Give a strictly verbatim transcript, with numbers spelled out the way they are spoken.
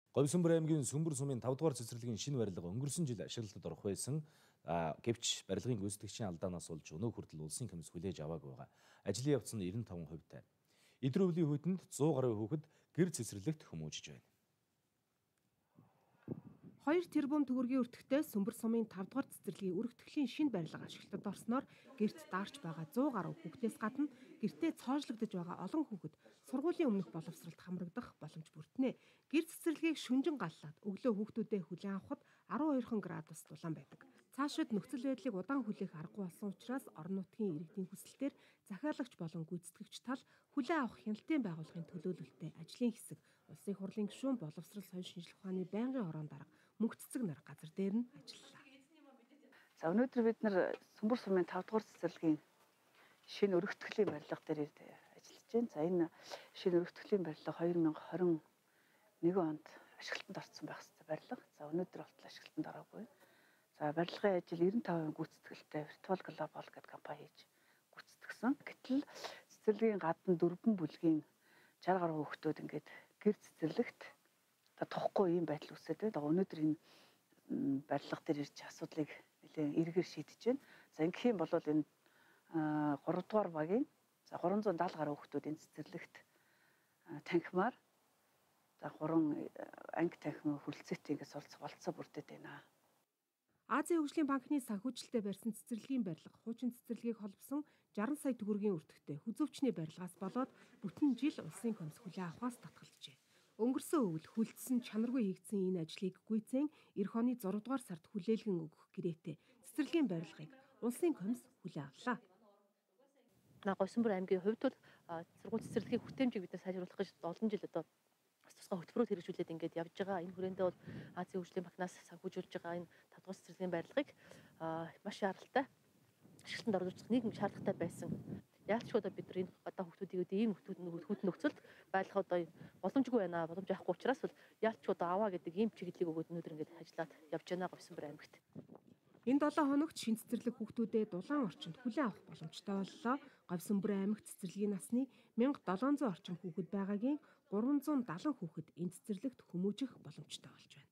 Говьсөнбөр аймгийн Сүмбэр сумын тав дугаар цэцэрлэгийн шинэ барилга өнгөрсөн жил ашиглалтад орох байсан. Гэвч барилгын гүйцэтгэгчийн алдаанаас болж өнөө хүртэл улсын комисс хүлээж аваагүй байгаа. Ажлын явц нь девяносто пять хувьтай. Эдгээр өвлийн хүйтэнд сто гаруй хүүхэд гэр цэцэрлэгт хүмүүжиж байна. хоёр тэрбум төгрөгийн өртөгтэй Сүмбэр сумын тав дугаар цэцэрлэгийн өргөтгөлийн шинэ барилга ашиглалтад орсноор гэрт даарч байгаа сто гаруй хүүхдээс гадна гэртээ цоожлогдож байгаа олон хүүхэд сургуулийн өмнөх боловсролд хамрагдах боломж бүртнэ. Гэр цэцэрлэгийг шүнжин галлаад өглөө хүүхдүүдээ хүлээн авахд арван хоёр градус дулаан байдаг. Цаашид нөхцөл байдлыг удаан хүлээх аргагүй болсон учраас орон нутгийн иргэдийн хүсэлтээр захиалагч болон гүйцэтгэгч тал хүлээн авах хяналтын байгууллагын төлөөлөлтөд ажлын хэсэг, улсын хурлын гишүүн, боловсрол соёл шинжилгээ ухааны байнгын хорон дарга, мөнх цэцэг нар газар дээр нь ажиллалаа. За өнөөдөр бид нар Сүмбэр сумын тав дугаар цэцэрлэгийн шинэ өргөтгөлийн барилга дээр ажиллаж байна. За энэ шинэ өргөтгөлийн барилга хоёр мянга хорин нэгэн онд ашиглалтанд орсон байх ёстой барилга. За өнөөдөр болтол ашиглалтанд ороогүй. За барилгын ажил девяносто пять хувь гүйцэтгэлтэй Virtual Global гэдэг компани хийж гүйцэтгсэн. Гэтэл цэцэрлэгийн гадна дөрвөн бүлгийн шестьдесят гаруй хүүхдүүд ингээд гэр цэцэрлэгт тохгүй юм байдал үүсээд байна. Өнөөдөр энэ барилга дээр ирж асуудлыг нэлээд эргээр шийдэж байна. За ингэх юм бол энэ гурав дугаар багийн за гурван зуун даатал гаруй хүүхдүүд энэ цэцэрлэгт танхимаар за гурван анги танхим хүлцээтэй ингээд суралцах болцоо бүрдээд байна. Азийн хөгжлийн банкны санхүүжилтээр барьсан цэцэрлэгийн барилга хуучин цэцэрлэгийг холбосон шестьдесят сая төгрөгийн өртөгтэй хүзөвчний барилгаас болоод бүтэн жил улсын комисс хүлээн авахаас татгалжээ. Өнгөрсөн өвөл хүлцсэн чанаргүй хийгдсэн энэ ажлыг гүйцэн эх оны зургаадугаар сард хүлээлгэн өгөх гэрээтэй цэцэрлэгийн барилгыг улсын комисс хүлээн авлаа. Говьсөнбөр аймгийн хувьд бол сургууль цэцэрлэгийн хүртээмжийг бид сайжруулах гэж олон жил одоо тусгай хөтөлбөрөөр хэрэгжүүлээд ингээд явж байгаа. Энэ хүрээндээ бол Азийн хөгжлийн банкнаас санхүүжүүлж байгаа энэ тав дугаар цэцэрлэгийн барилгыг маш шаардлагатай ашиглалтанд оруулах нийгэм шаардлагатай байсан. Яалч одоо бид нар энэ одоо хүүхдүүдийг ийм хүүхдүүд нөхцөлд байлгах одоо боломжгүй байна. Боломж авахгүй учраас бол яалч одоо аваа гэдэг ийм чиглэлийг өгөөд өнөөдөр ингээд ажиллаад явж байна Говьсөнбөр аймагт. Энэ долоо хоногт шин цэцэрлэг хүүхдүүдэд дулаан орчинд хүлээн авах боломжтой боллоо. Говьсөнбөр аймагт цэцэрлэгийн насны мянга долоон зуун орчим хүүхэд байгаагийн гурван зуун даатал хүүхэд энэ цэцэрлэгт хүмүүжих боломжтой болж байна.